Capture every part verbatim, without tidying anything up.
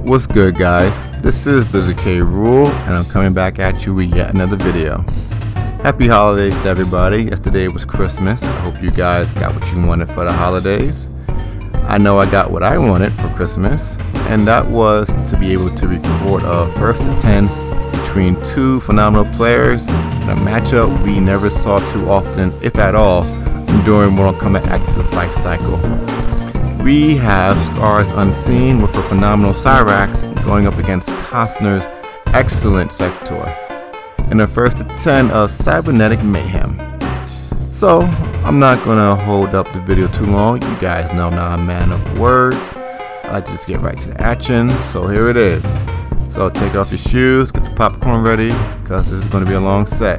What's good, guys? This is Blizzard K Rule, and I'm coming back at you with yet another video. Happy holidays to everybody. Yesterday was Christmas. I hope you guys got what you wanted for the holidays. I know I got what I wanted for Christmas, and that was to be able to record a first to ten between two phenomenal players in a matchup we never saw too often, if at all, during Mortal Kombat Axis life cycle. We have ScarsUnseen with a phenomenal Cyrax going up against Cossner's excellent Sektor in a first to ten of cybernetic mayhem. So I'm not gonna hold up the video too long. You guys know now I'm a man of words. I like to just get right to the action. So here it is. So take off your shoes, get the popcorn ready, because this is going to be a long set.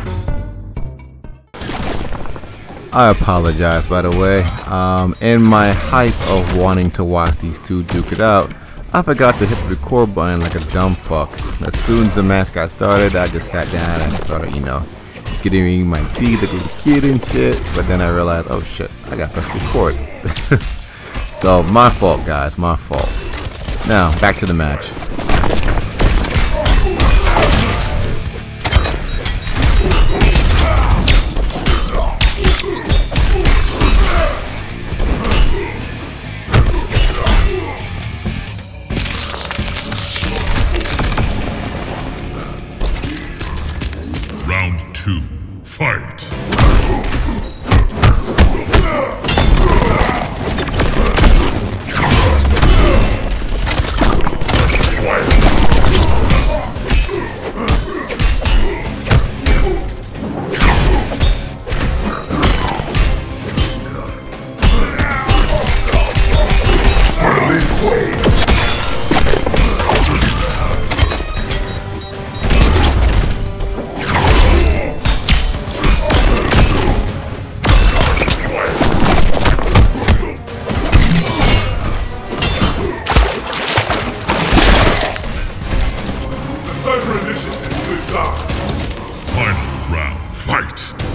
I apologize, by the way. Um, in my hype of wanting to watch these two duke it out, I forgot to hit the record button like a dumb fuck. As soon as the match got started, I just sat down and started, you know, getting my teeth like a kid and shit. But then I realized, oh shit, I gotta press record. So my fault, guys, my fault. Now back to the match. Round two, fight! Final round, fight!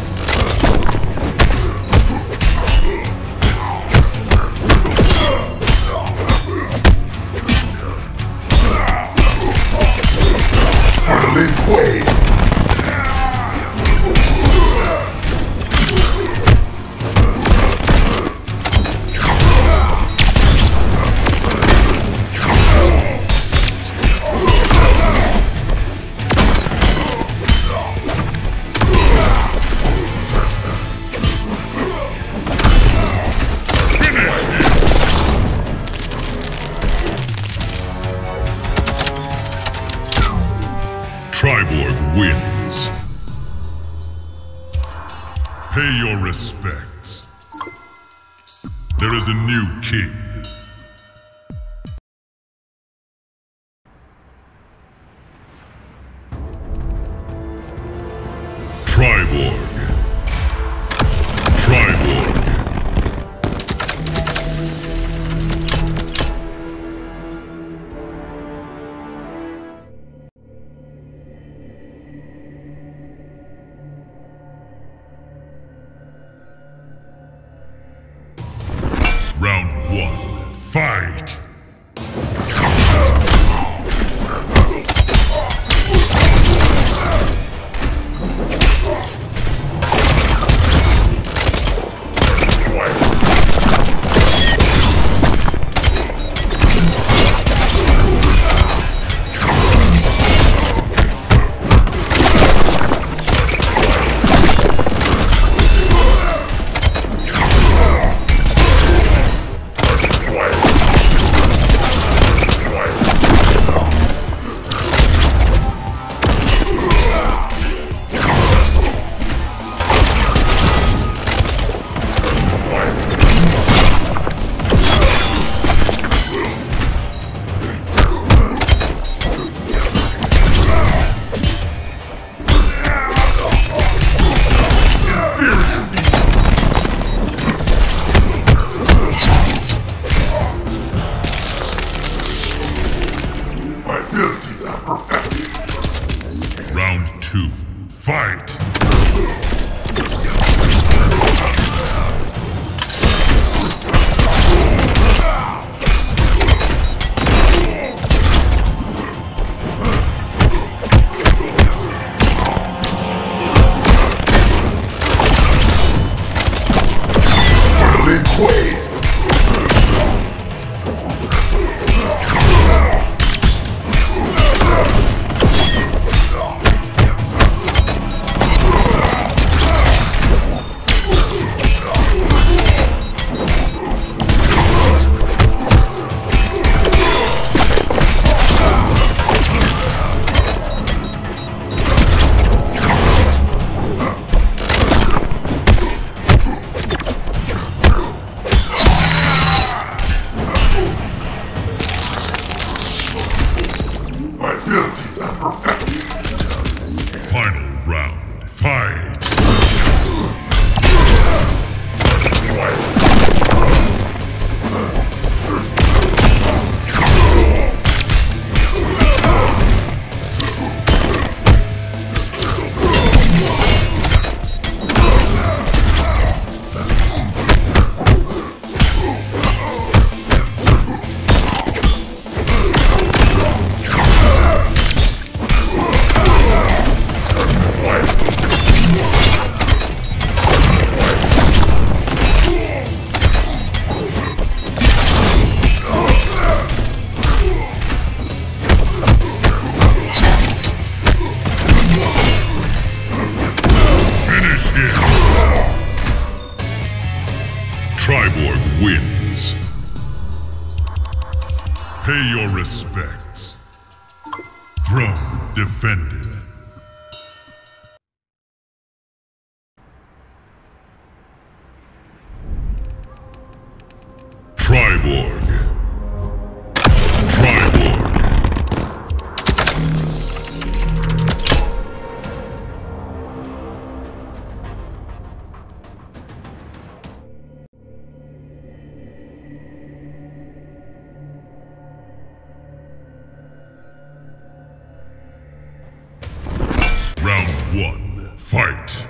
Triborg wins. Pay your respects. There is a new king. Triborg. Triborg. Round one, fight! Round two, fight! respects. Throne defended. Triborg. Triborg. Round one, fight!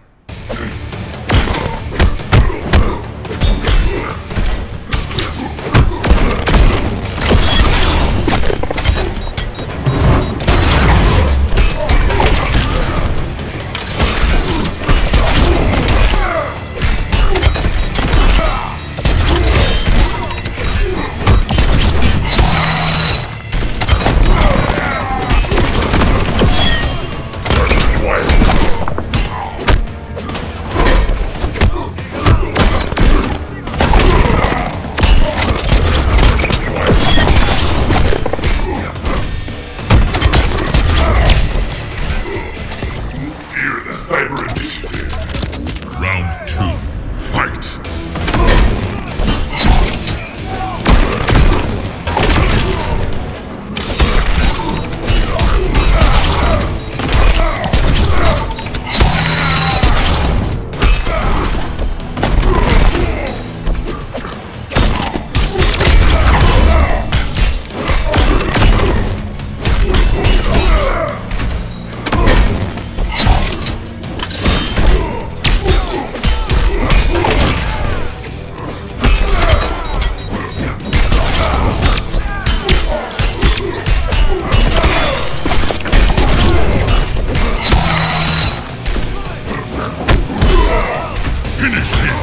Round two, fight! Finish him!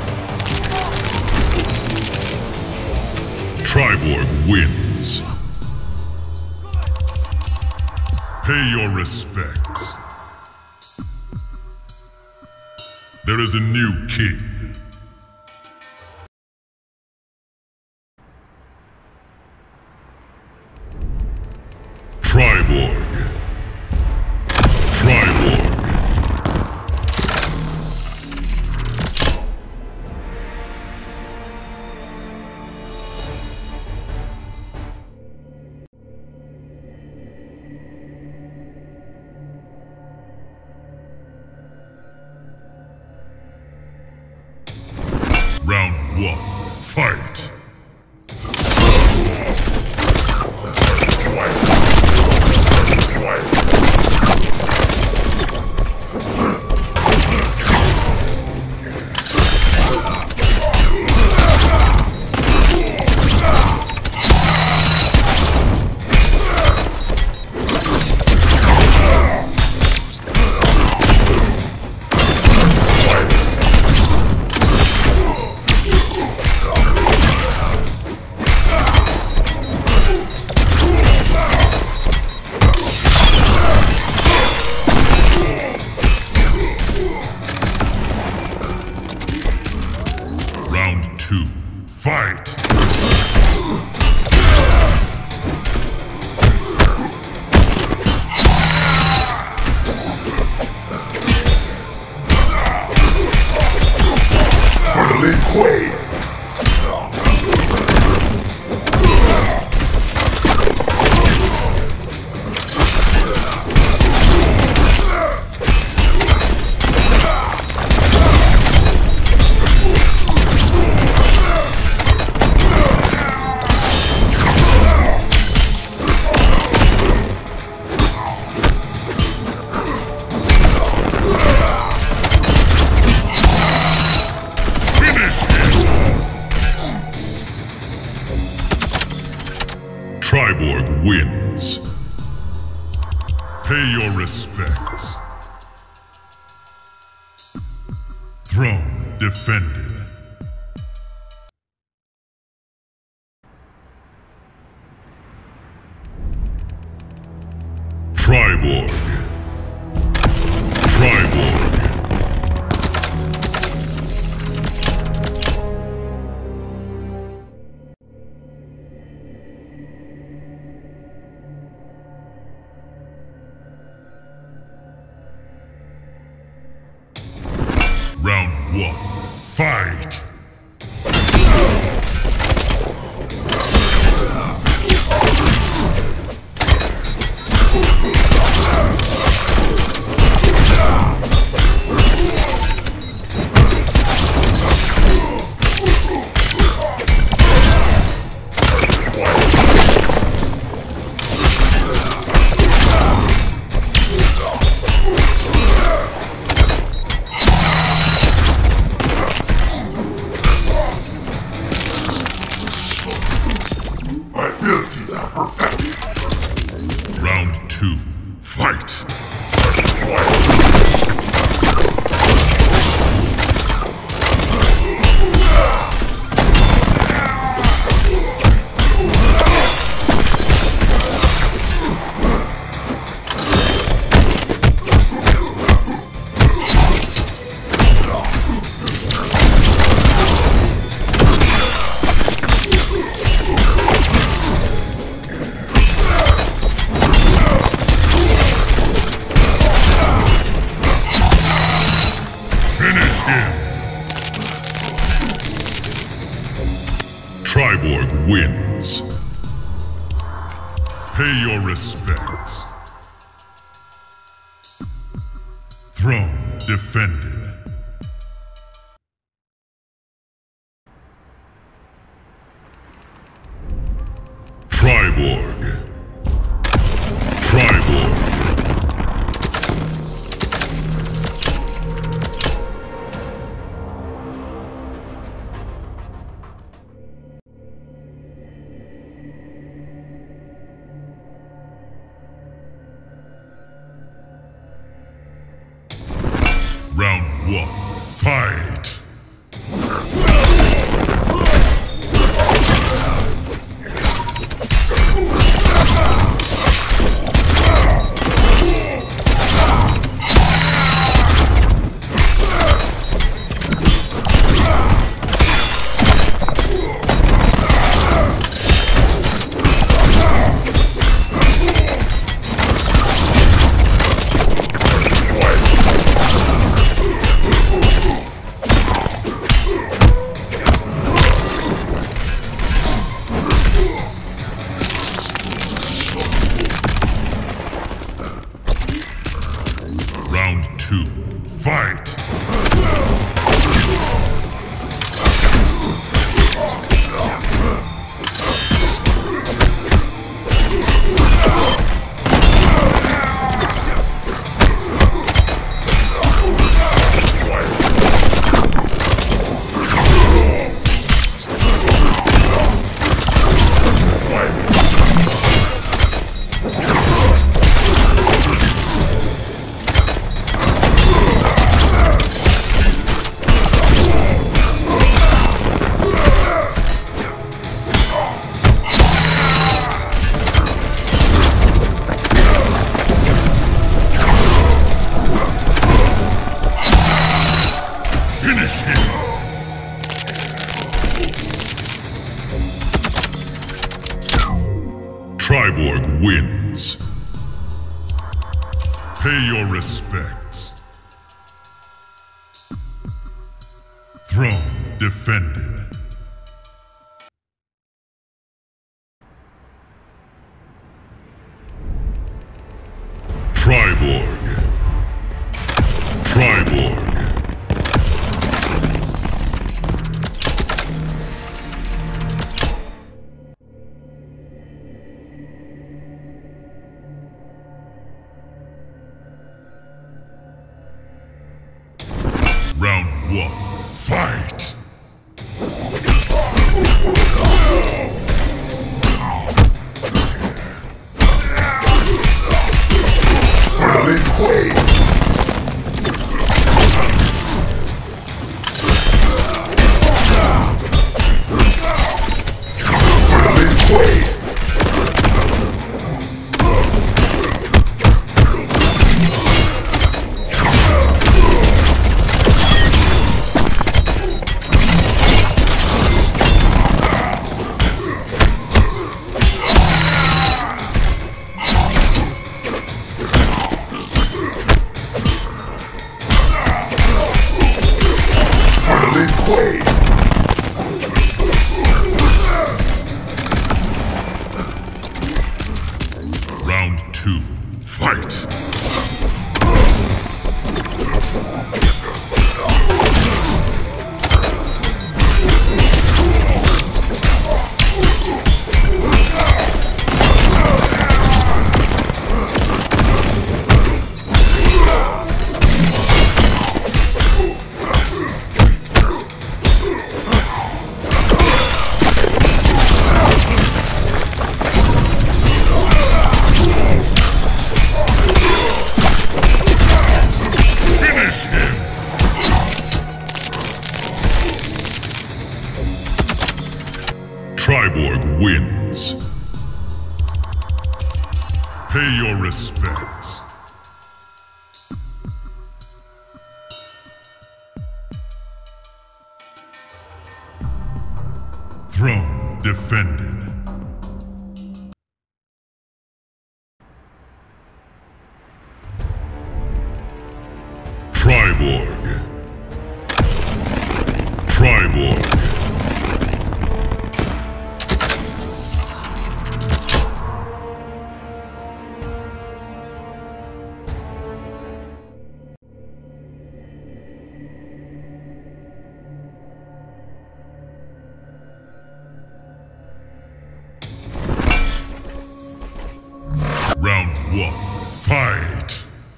Triborg wins. Pay your respects. There is a new king. Triborg. Triborg. Round one, fight! Round two, fight! Finally quay! Triborg wins. Pay your respects. Throne defended. Triborg. Triborg. Round two, fight! Triborg wins. Pay your respects. Throne defended. Triborg. Triborg. Round one, fight! Round two, fight! Finish him! Triborg wins. Pay your respects. Throne defended. Triborg. Triborg. Round one, fight! Round two, fight! Pay your respects. Throne defended. Triborg. Triborg. Round one, fight!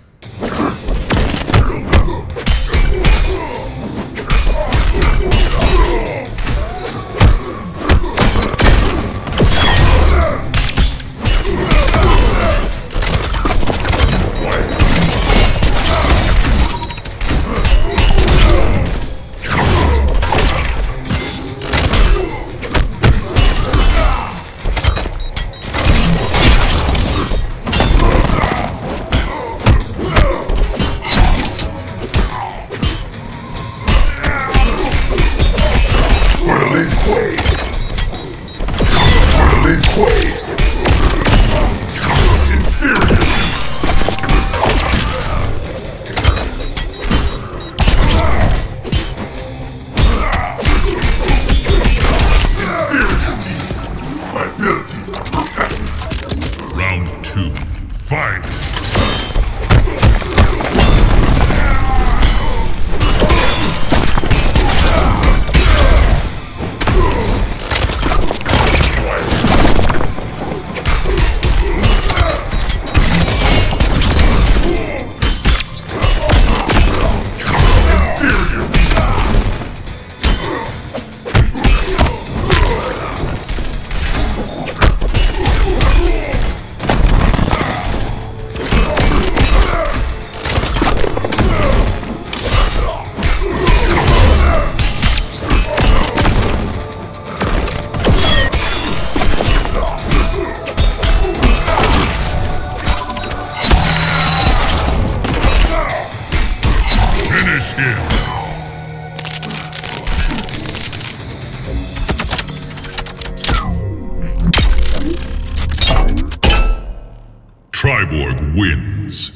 Triborg wins.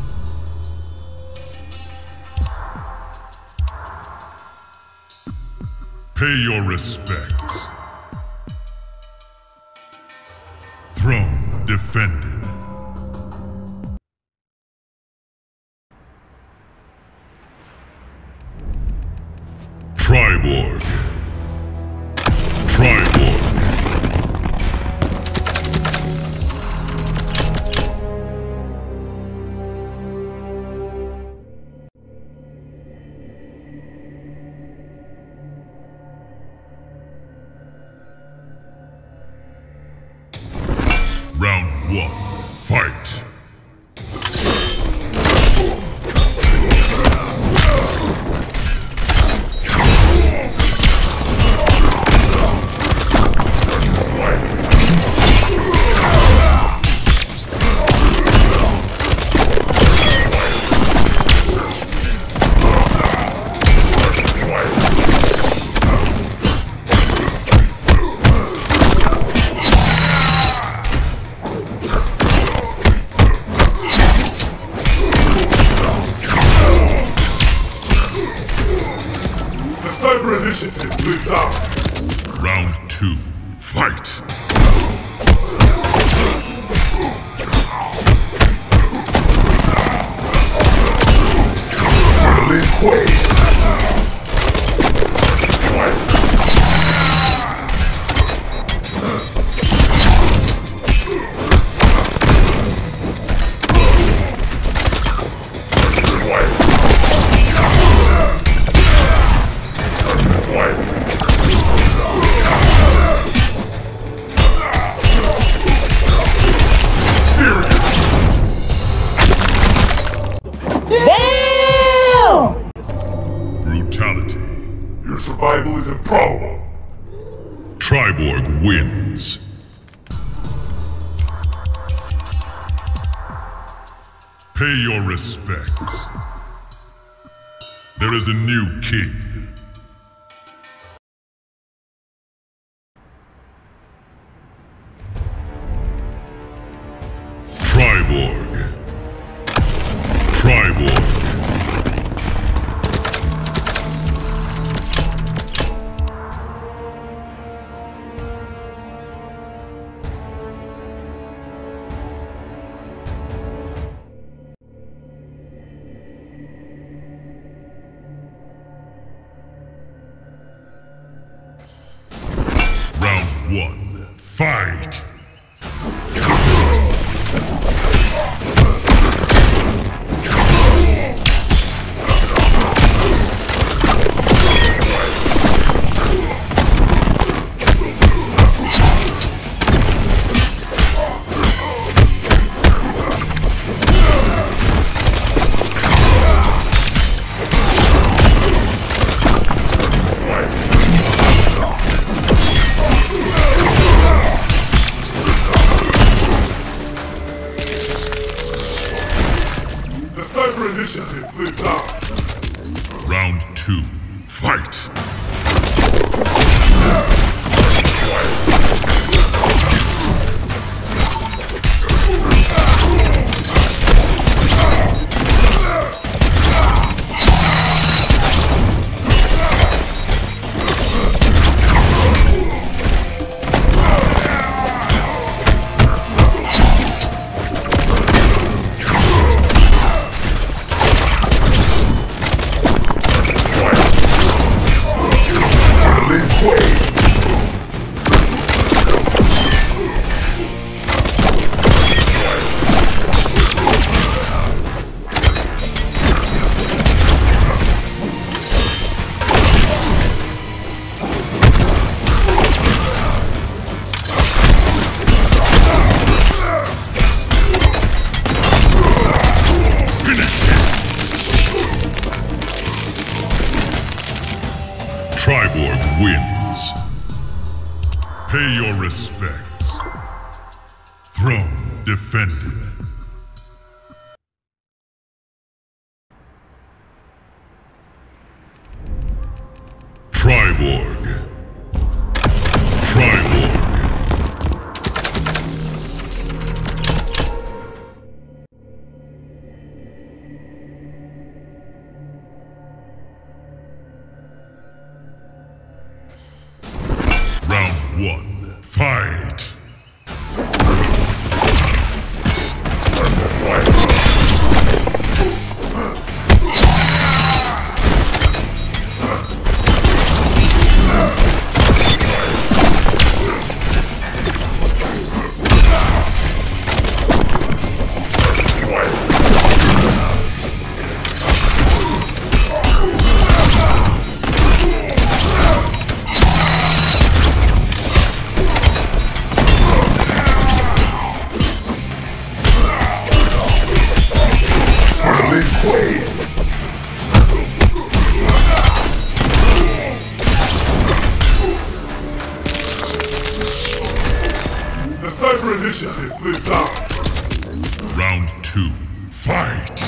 Pay your respects. Throne defended. Triborg. Triborg. Round one, fight! Cyber initiative lives out. Round two, fight! Brutality. Your survival is improbable. Triborg wins. Pay your respects. There is a new king. Triborg. Triborg. One, fight! Round two, fight! Triborg wins. Pay your respects. Throne defended. Triborg. Triborg. Round one, fight! The Cyber Initiative lives on. Round two, fight!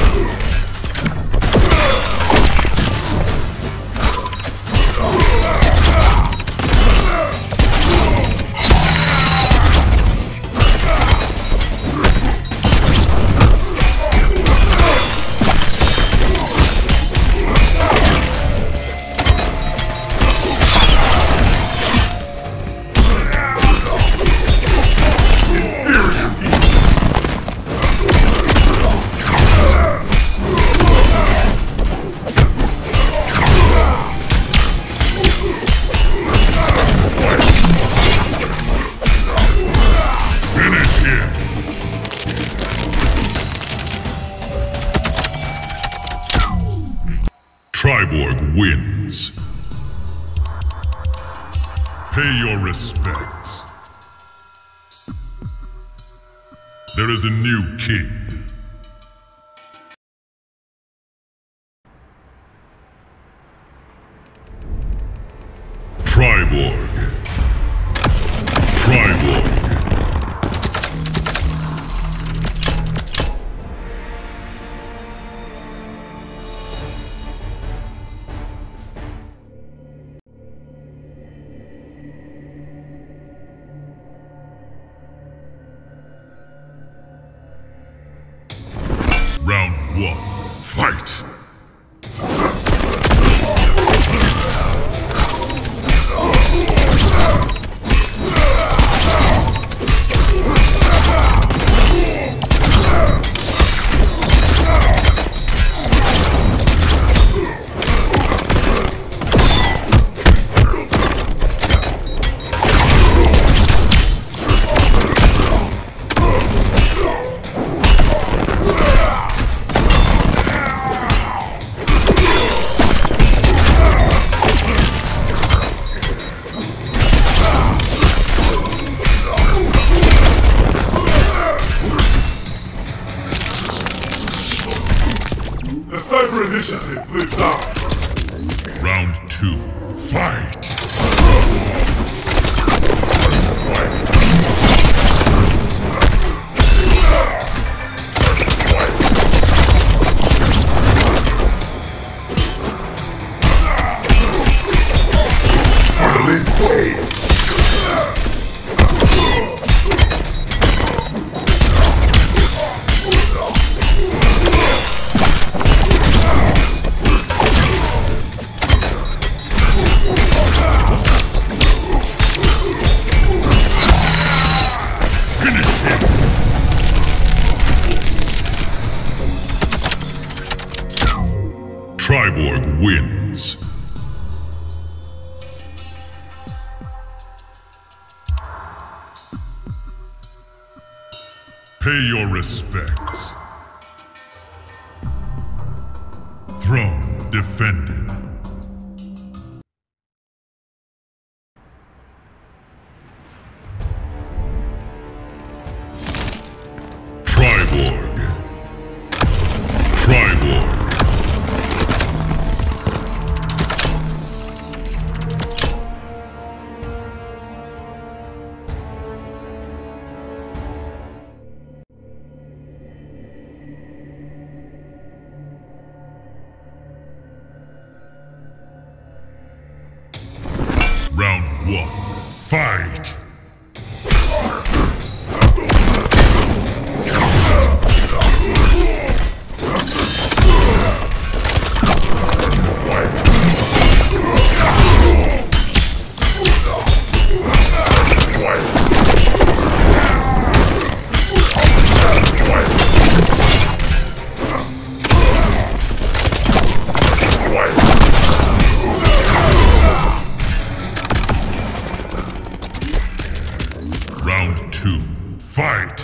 Triborg wins. Pay your respects. There is a new king. Triborg. Triborg. one, fight! The Cyber Initiative lives on! Round two, fight! Triborg wins. Pay your respects. Throne defended. Triborg. Triborg. Round one, fight! Round two, fight!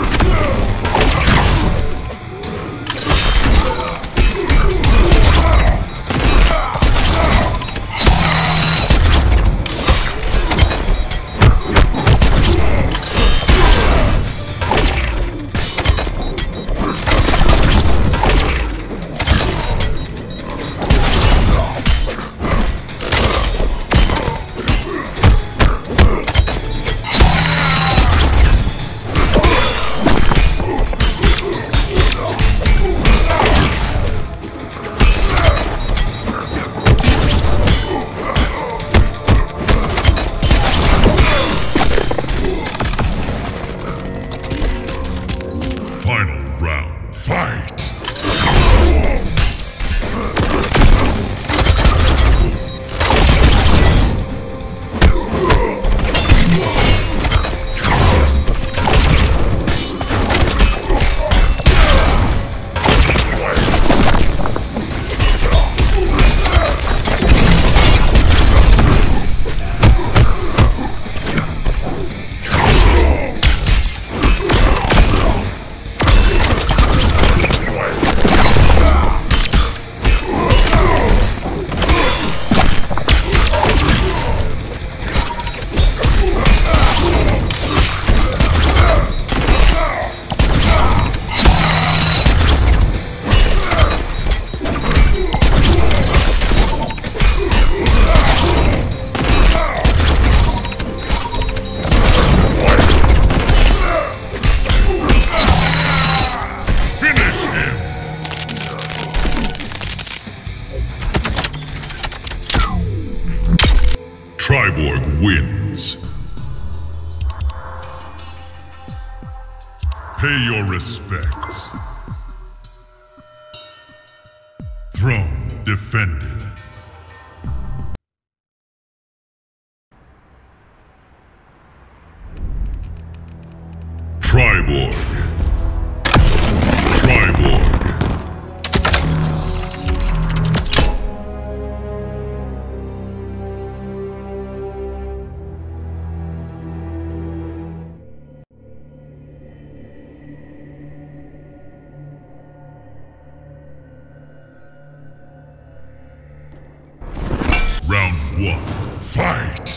Final round, fight! Triborg wins. Pay your respects. Throne defended. Triborg. Triborg. Round one, fight!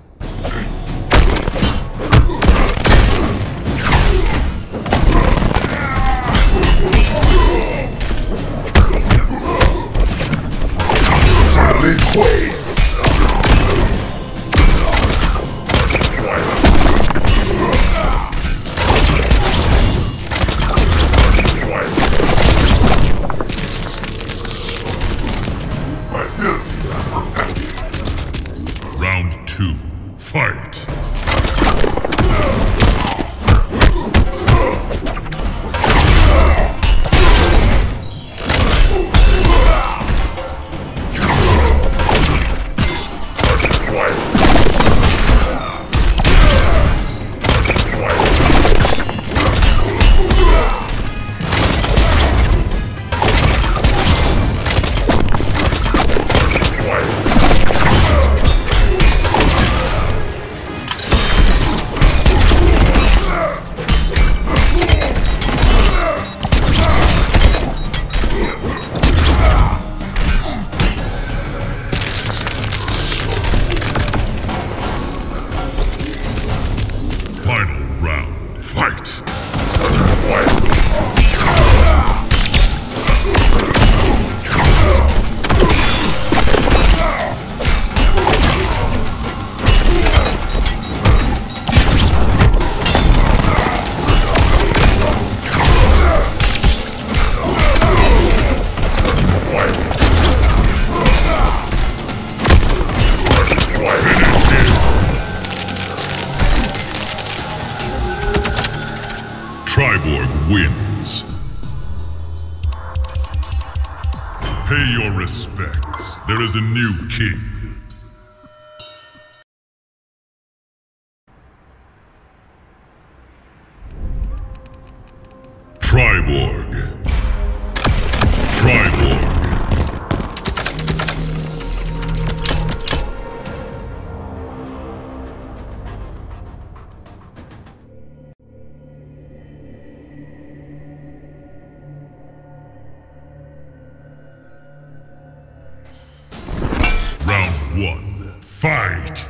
Round two, fight! Final round, fight! Triborg wins. Pay your respects. There is a new king. Triborg. Triborg. Round one, fight!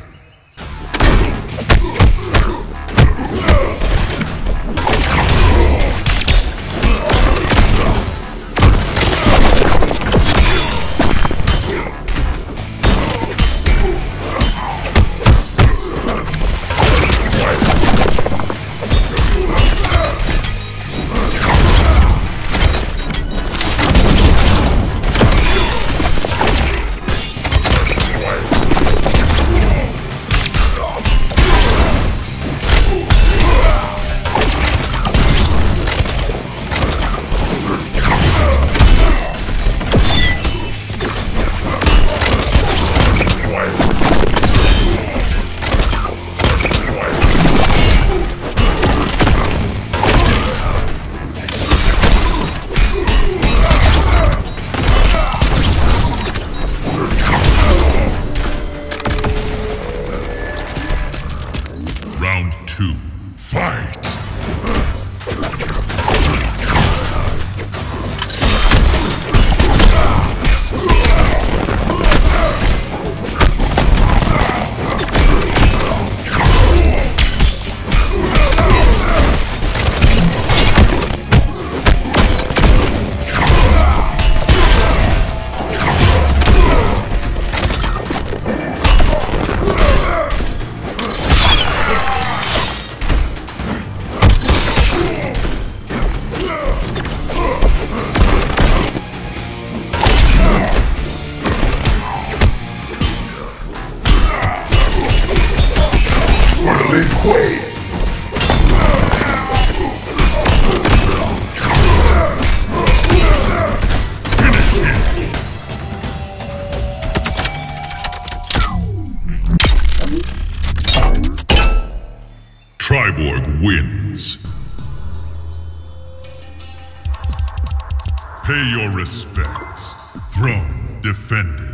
Pay your respects. Throne defended.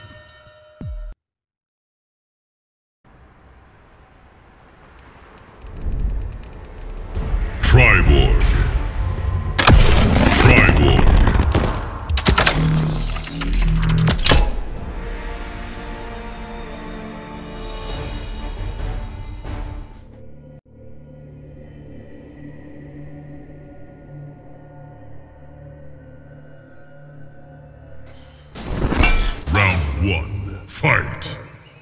Triborg. Triborg. Round one, fight!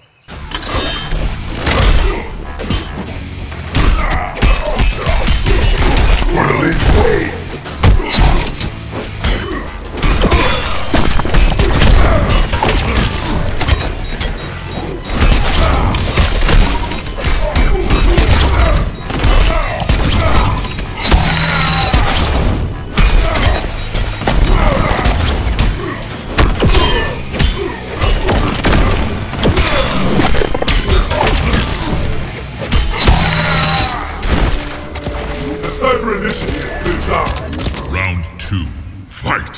Cyber initiative lives on. Round two, fight!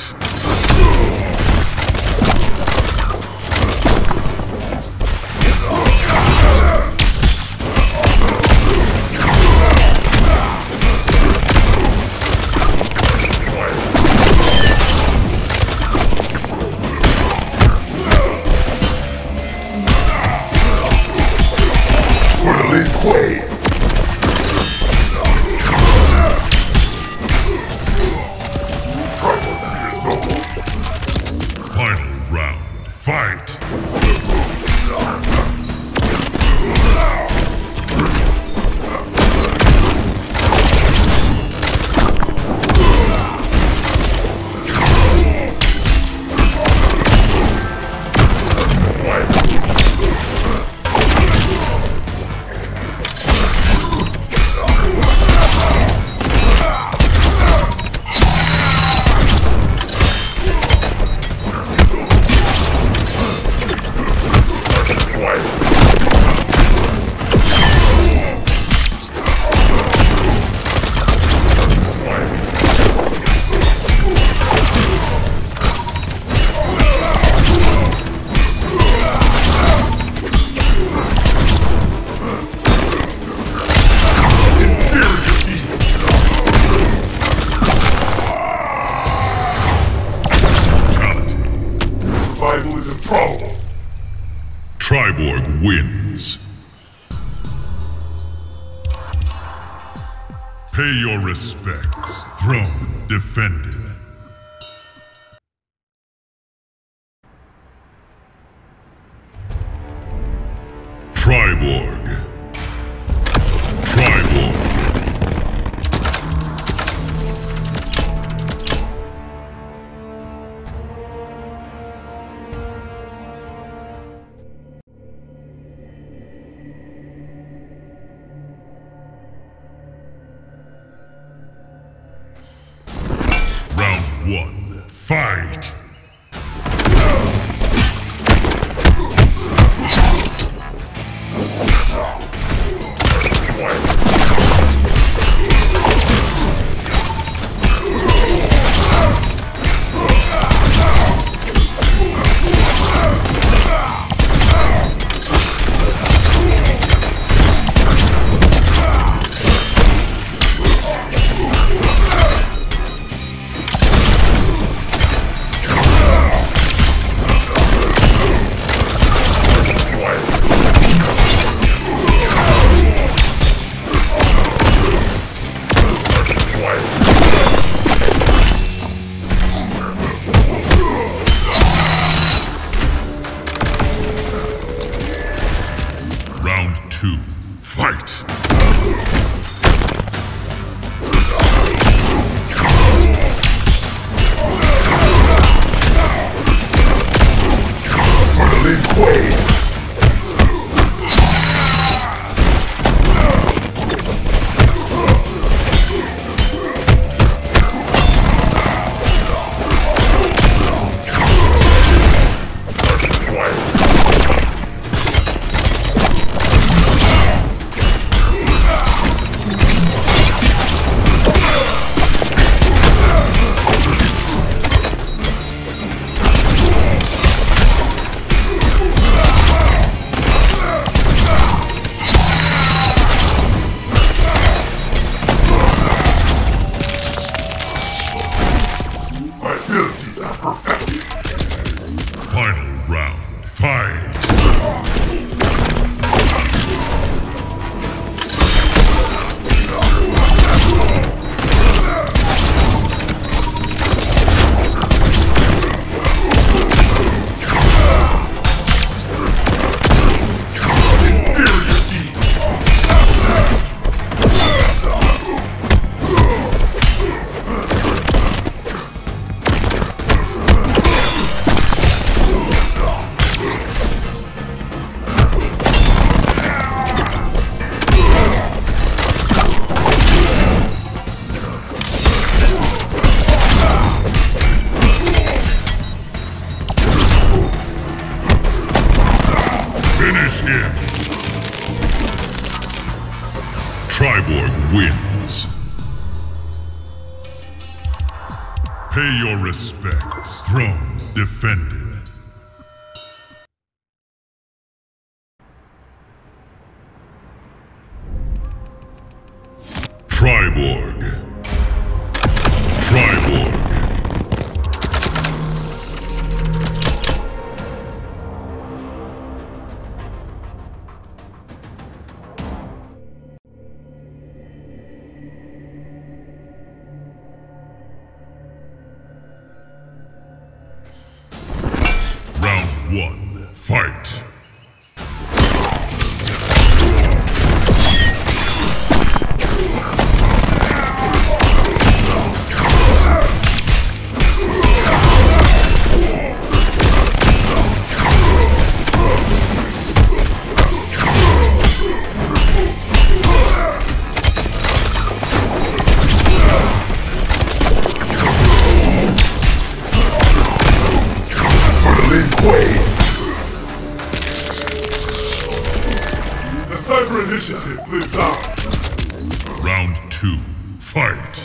Final round, fight! Survival is improbable. Triborg wins. Pay your respects. Throne defended. Triborg. Triborg. Round one, fight! Pay your respects. Throne defended. Triborg. Triborg. Round one, fight! The Cyber Initiative lives on. Round two, fight!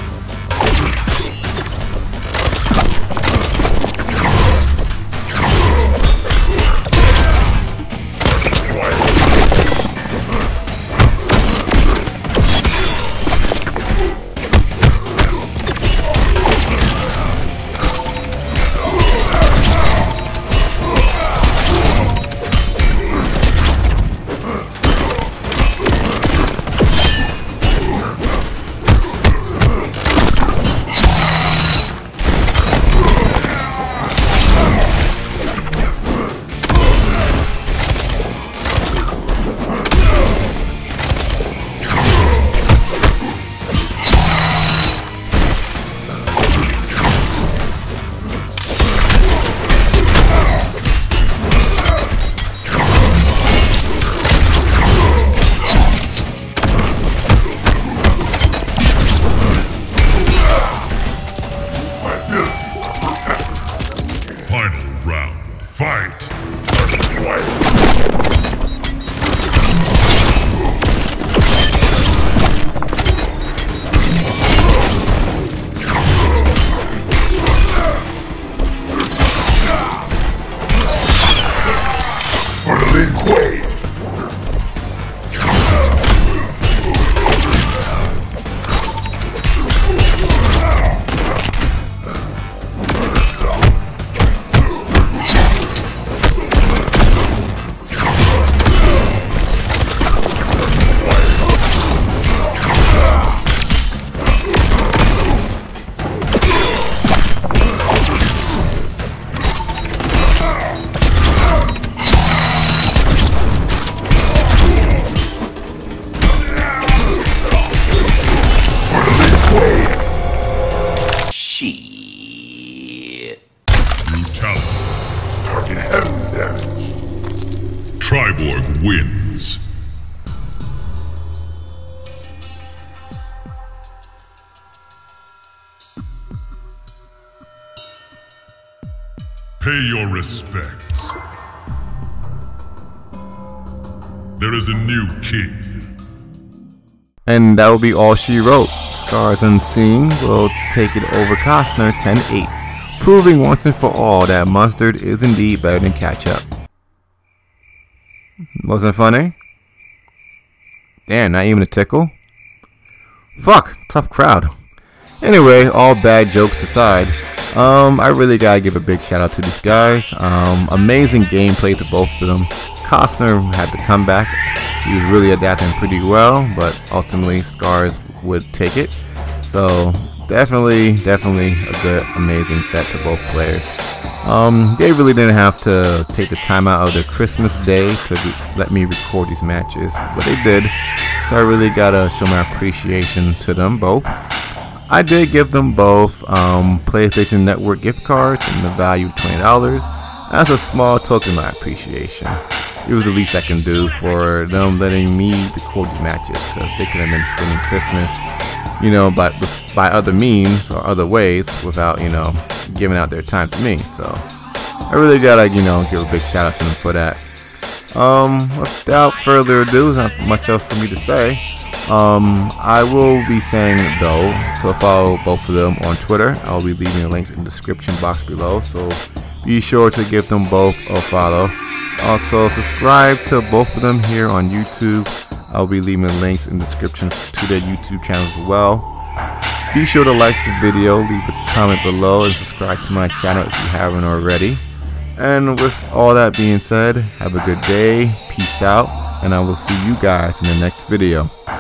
Triborg wins. Pay your respects. There is a new king. And that will be all she wrote. ScarsUnseen will take it over Cossner ten eight, proving once and for all that mustard is indeed better than ketchup. Wasn't funny? Damn, not even a tickle? Fuck, tough crowd. Anyway, all bad jokes aside, um, I really gotta give a big shout out to these guys. Um, amazing gameplay to both of them. Cossner had to come back. He was really adapting pretty well, but ultimately Scars would take it. So definitely, definitely a good, amazing set to both players. Um, they really didn't have to take the time out of their Christmas day to let me record these matches, but they did. So I really gotta show my appreciation to them both. I did give them both um, PlayStation Network gift cards in the value of twenty dollars as a small token of my appreciation. It was the least I can do for them letting me record these matches, because they could have been spending Christmas, you know, by, by other means or other ways without, you know, giving out their time to me. So I really gotta, you know, give a big shout out to them for that. Um, without further ado, there's not much else for me to say. Um, I will be saying though to follow both of them on Twitter. I'll be leaving the links in the description box below, so be sure to give them both a follow. Also, subscribe to both of them here on YouTube. I'll be leaving links in the description to their YouTube channels as well. Be sure to like the video, leave a comment below, and subscribe to my channel if you haven't already. And with all that being said, have a good day, peace out, and I will see you guys in the next video.